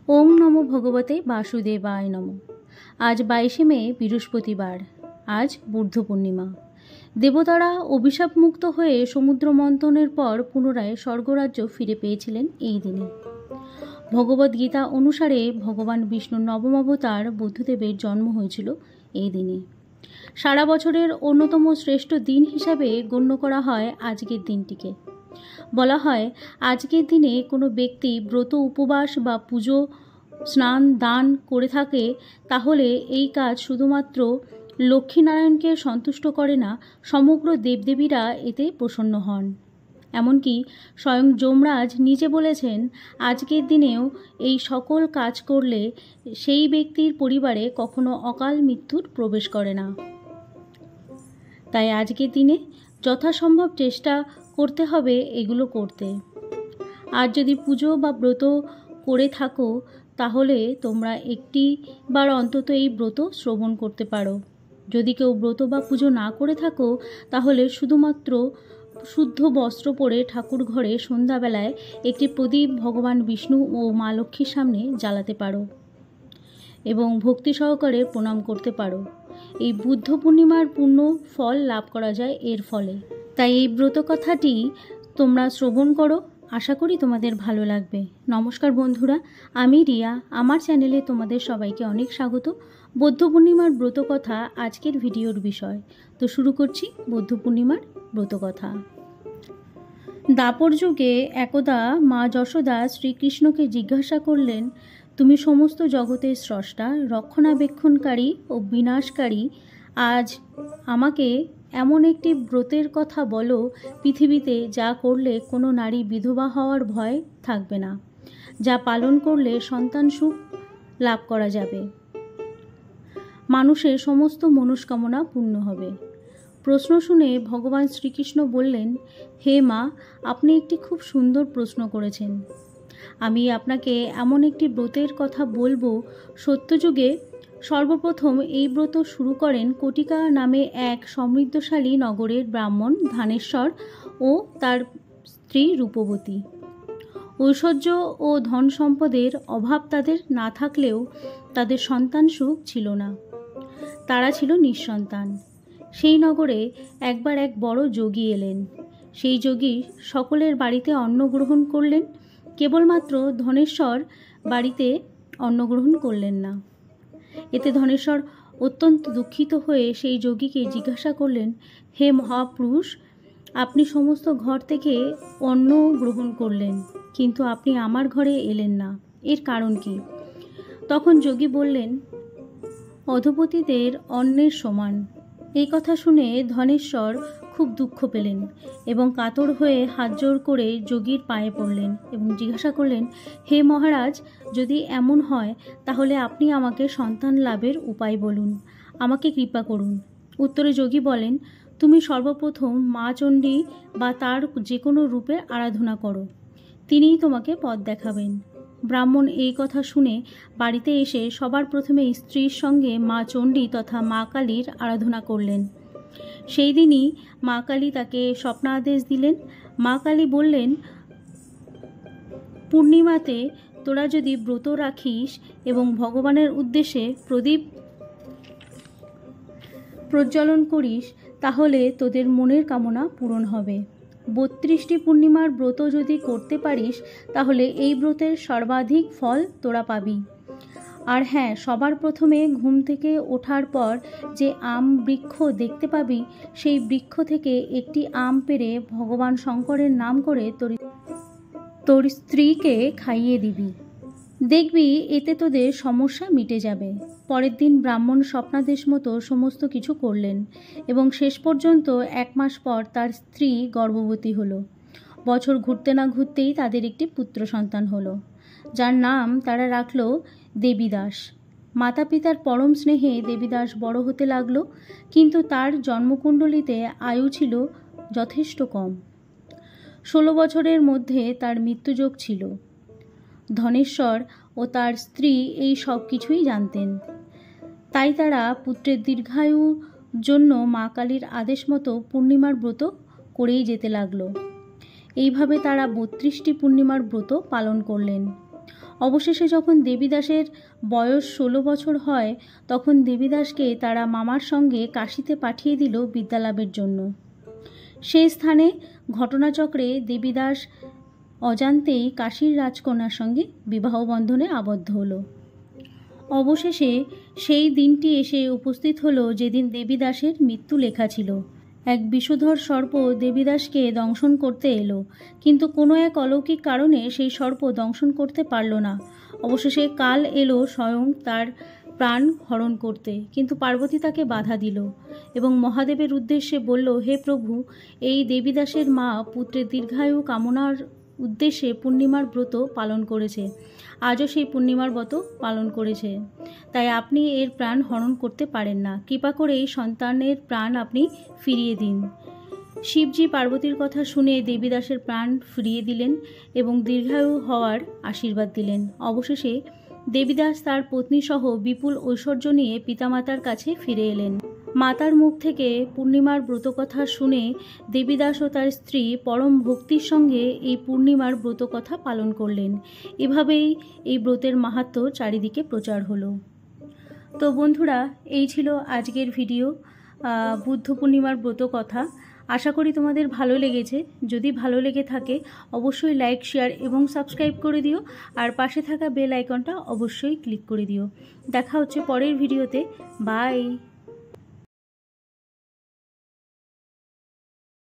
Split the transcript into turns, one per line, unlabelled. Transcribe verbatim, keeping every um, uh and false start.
ওম নমো ভগবতে বাসুদেবায় নমো। আজ বাইশে মে বৃহস্পতিবার। আজ বুদ্ধ পূর্ণিমা। দেবতারা অভিশাপ মুক্ত হয়ে সমুদ্র মন্থনের পর পুনরায় স্বর্গরাজ্য ফিরে পেয়েছিলেন এই দিনে। ভগবদ্গীতা অনুসারে ভগবান বিষ্ণুর নবম অবতার বুদ্ধদেবের জন্ম হয়েছিল এই দিনে। সারা বছরের অন্যতম শ্রেষ্ঠ দিন হিসাবে গণ্য করা হয় আজকের দিনটিকে। বলা হয়, আজকের দিনে কোনো ব্যক্তি ব্রত, উপবাস বা পুজো, স্নান, দান করে থাকে, তাহলে এই কাজ শুধুমাত্র লক্ষ্মীনারায়ণকে সন্তুষ্ট করে না, সমগ্র দেবদেবীরা এতে প্রসন্ন হন। এমনকি স্বয়ং যমরাজ নিজে বলেছেন, আজকের দিনেও এই সকল কাজ করলে সেই ব্যক্তির পরিবারে কখনো অকাল মৃত্যুর প্রবেশ করে না। তাই আজকের দিনে যথাসম্ভব চেষ্টা করতে হবে এগুলো করতে। আর যদি পুজো বা ব্রত করে থাকো, তাহলে তোমরা একটি বার অন্তত এই ব্রত শ্রবণ করতে পারো। যদি কেউ ব্রত বা পুজো না করে থাকো, তাহলে শুধুমাত্র শুদ্ধ বস্ত্র পরে ঠাকুর ঘরে সন্ধ্যাবেলায় একটি প্রদীপ ভগবান বিষ্ণু ও মা লক্ষ্মীর সামনে জ্বালাতে পারো এবং ভক্তি সহকারে প্রণাম করতে পারো। এই বুদ্ধ পূর্ণিমার পূর্ণ ফল লাভ করা যায় এর ফলে। তাই এই ব্রত কথাটি তোমরা শ্রবণ করো। আশা করি তোমাদের ভালো লাগবে। নমস্কার বন্ধুরা, আমি রিয়া। আমার চ্যানেলে তোমাদের সবাইকে অনেক স্বাগত। বৌদ্ধ পূর্ণিমার ব্রত কথা আজকের ভিডিওর বিষয়। তো শুরু করছি বৌদ্ধ পূর্ণিমার ব্রত কথা। দাপর যুগে একদা মা যশোদা শ্রীকৃষ্ণকে জিজ্ঞাসা করলেন, তুমি সমস্ত জগতের স্রষ্টা, রক্ষণাবেক্ষণকারী ও বিনাশকারী। আজ আমাকে এমন একটি ব্রতের কথা বলো, পৃথিবীতে যা করলে কোনো নারী বিধবা হওয়ার ভয় থাকবে না, যা পালন করলে সন্তান সুখ লাভ করা যাবে, মানুষের সমস্ত মনস্কামনা পূর্ণ হবে। প্রশ্ন শুনে ভগবান শ্রীকৃষ্ণ বললেন, হে মা, আপনি একটি খুব সুন্দর প্রশ্ন করেছেন। আমি আপনাকে এমন একটি ব্রতের কথা বলবো। সত্যযুগে সর্বপ্রথম এই ব্রত শুরু করেন কটিকা নামে এক সমৃদ্ধশালী নগরের ব্রাহ্মণ ধানেশ্বর ও তার স্ত্রী রূপবতী। ঐশ্বর্য ও ধন সম্পদের অভাব তাদের না থাকলেও তাদের সন্তান সুখ ছিল না। তারা ছিল নিঃসন্তান। সেই নগরে একবার এক বড় যোগী এলেন। সেই যোগী সকলের বাড়িতে অন্ন গ্রহণ করলেন, কেবলমাত্র ধনেশ্বর বাড়িতে অন্ন গ্রহণ করলেন না। এতে ধনেশ্বর অত্যন্ত দুঃখিত হয়ে সেই যোগীকে জিজ্ঞাসা করলেন, হে মহাপুরুষ, আপনি সমস্ত ঘর থেকে অন্ন গ্রহণ করলেন, কিন্তু আপনি আমার ঘরে এলেন না, এর কারণ কি? তখন যোগী বললেন, অধপতিদের অন্নের সমান। এই কথা শুনে ধনেশ্বর খুব দুঃখ পেলেন এবং কাতর হয়ে হাত জোড় করে যোগীর পায়ে পড়লেন এবং জিজ্ঞাসা করলেন, হে মহারাজ, যদি এমন হয় তাহলে আপনি আমাকে সন্তান লাভের উপায় বলুন, আমাকে কৃপা করুন। উত্তরে যোগী বলেন, তুমি সর্বপ্রথম মা চণ্ডী বা তার যে কোনো রূপের আরাধনা করো, তিনিই তোমাকে পথ দেখাবেন। ব্রাহ্মণ এই কথা শুনে বাড়িতে এসে সবার প্রথমে স্ত্রীর সঙ্গে মা চণ্ডী তথা মা কালীর আরাধনা করলেন। সেই দিনই মা কালী তাকে স্বপ্নাদেশ দিলেন। মা কালী বললেন, পূর্ণিমাতে তোরা যদি ব্রত রাখিস এবং ভগবানের উদ্দেশ্যে প্রদীপ প্রজ্বলন করিস, তাহলে তোদের মনের কামনা পূরণ হবে। বত্রিশটি পূর্ণিমার ব্রত যদি করতে পারিস, তাহলে এই ব্রতের সর্বাধিক ফল তোরা পাবি। আর হ্যাঁ, সবার প্রথমে ঘুম থেকে ওঠার পর যে আম বৃক্ষ দেখতে পাবি, সেই বৃক্ষ থেকে একটি আম পেড়ে ভগবান শঙ্করের নাম করে তোর তোর স্ত্রীকে খাইয়ে দিবি। দেখবি এতে তোদের সমস্যা মিটে যাবে। পরের দিন ব্রাহ্মণ স্বপ্নাদেশ মতো সমস্ত কিছু করলেন এবং শেষ পর্যন্ত এক মাস পর তার স্ত্রী গর্ভবতী হলো। বছর ঘুরতে না ঘুরতেই তাদের একটি পুত্র সন্তান হলো, যার নাম তারা রাখল দেবীদাস। মাতা পিতার পরম স্নেহে দেবীদাস বড় হতে লাগলো, কিন্তু তার জন্মকুণ্ডলিতে আয়ু ছিল যথেষ্ট কম। ষোলো বছরের মধ্যে তার মৃত্যুযোগ ছিল। ধনেশ্বর ও তার স্ত্রী এই সব কিছুই জানতেন। তাই তারা পুত্রের দীর্ঘায়ুর জন্য মা কালীর আদেশ মতো পূর্ণিমার ব্রত করেই যেতে লাগলো। এইভাবে তারা বত্রিশটি পূর্ণিমার ব্রত পালন করলেন। অবশেষে যখন দেবীদাসের বয়স ষোলো বছর হয় তখন দেবীদাসকে তারা মামার সঙ্গে কাশীতে পাঠিয়ে দিল বিদ্যালাভের জন্য। সেই স্থানে ঘটনাচক্রে দেবীদাস অজান্তেই কাশীর রাজকন্যার সঙ্গে বিবাহ বন্ধনে আবদ্ধ হলো। অবশেষে সেই দিনটি এসে উপস্থিত হলো যেদিন দেবীদাসের মৃত্যু লেখা ছিল। এক বিষধর সর্প দেবীদাসকে দংশন করতে এলো, কিন্তু কোনো এক অলৌকিক কারণে সেই সর্প দংশন করতে পারল না। অবশেষে কাল এলো স্বয়ং তার প্রাণ হরণ করতে, কিন্তু পার্বতী তাকে বাধা দিল এবং মহাদেবের উদ্দেশ্যে বলল, হে প্রভু, এই দেবীদাসের মা পুত্রের দীর্ঘায়ু কামনার উদ্দেশ্যে পূর্ণিমার ব্রত পালন করেছে, আজও সেই পূর্ণিমার ব্রত পালন করেছে, তাই আপনি এর প্রাণ হরণ করতে পারেন না। কৃপা করে এই সন্তানের প্রাণ আপনি ফিরিয়ে দিন। শিবজি পার্বতীর কথা শুনে দেবীদাসের প্রাণ ফিরিয়ে দিলেন এবং দীর্ঘায়ু হওয়ার আশীর্বাদ দিলেন। অবশেষে দেবীদাস তার পত্নীসহ বিপুল ঐশ্বর্য নিয়ে পিতামাতার কাছে ফিরে এলেন। মাতার মুখ থেকে পূর্ণিমার ব্রতকথা শুনে দেবীদাস ও তার স্ত্রী পরম ভক্তির সঙ্গে এই পূর্ণিমার ব্রতকথা পালন করলেন। এভাবেই এই ব্রতের মাহাত্ম্য চারিদিকে প্রচার হলো। তো বন্ধুরা, এই ছিল আজকের ভিডিও বুদ্ধ পূর্ণিমার ব্রতকথা। আশা করি তোমাদের ভালো লেগেছে। যদি ভালো লেগে থাকে অবশ্যই লাইক, শেয়ার এবং সাবস্ক্রাইব করে দিও, আর পাশে থাকা বেল আইকনটা অবশ্যই ক্লিক করে দিও। দেখা হচ্ছে পরের ভিডিওতে। বাই।